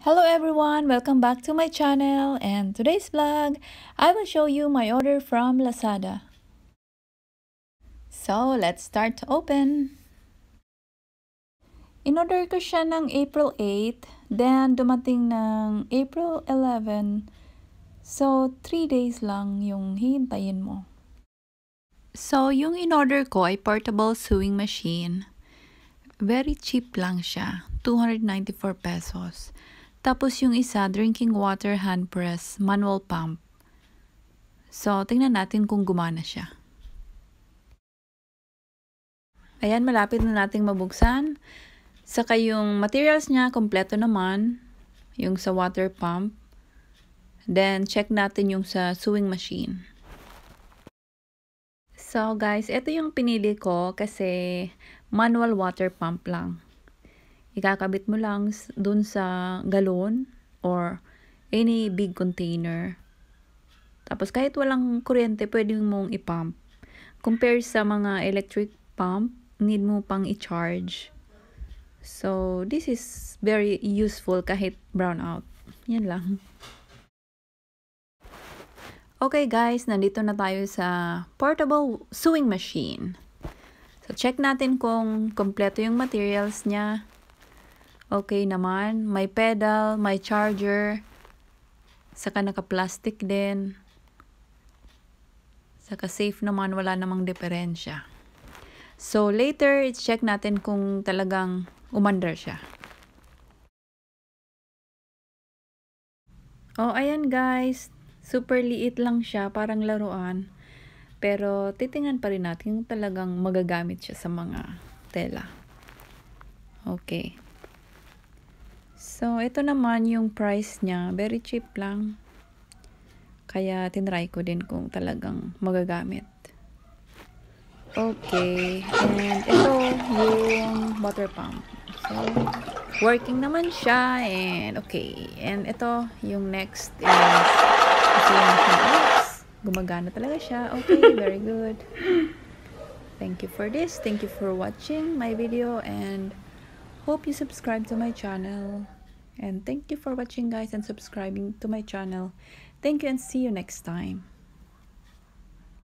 Hello everyone, welcome back to my channel, and today's vlog, I will show you my order from Lazada. So, let's start to open. In-order ko siya ng April 8, then dumating ng April 11. So, 3 days lang yung hihintayin mo. So, yung in-order ko ay portable sewing machine. Very cheap lang siya, 294 pesos. Tapos yung isa, drinking water hand press, manual pump. So, tingnan natin kung gumana siya. Ayan, malapit na nating mabuksan. Saka yung materials niya, kompleto naman. Yung sa water pump. Then, check natin yung sa sewing machine. So, guys, ito yung pinili ko kasi manual water pump lang. Ikakabit mo lang dun sa galon or any big container. Tapos kahit walang kuryente, pwede mong i-pump. Compare sa mga electric pump, need mo pang i-charge. So, this is very useful kahit brown out. Yan lang. Okay guys, nandito na tayo sa portable sewing machine. So, check natin kung kompleto yung materials niya. Okay naman, may pedal, may charger, saka naka-plastic din. Saka safe naman, wala namang diferensya. So later, i-check natin kung talagang umandar siya. Oh, ayan guys, super liit lang siya, parang laruan. Pero titingnan pa rin natin kung talagang magagamit siya sa mga tela. Okay. So, ito naman yung price niya. Very cheap lang. Kaya, tinry ko din kung talagang magagamit. Okay. And ito yung water pump. So, working naman siya. And, okay. And ito, yung next is gumagana talaga siya. Okay, very good. Thank you for this. Thank you for watching my video. And hope you subscribe to my channel. And thank you for watching guys and subscribing to my channel. Thank you and see you next time.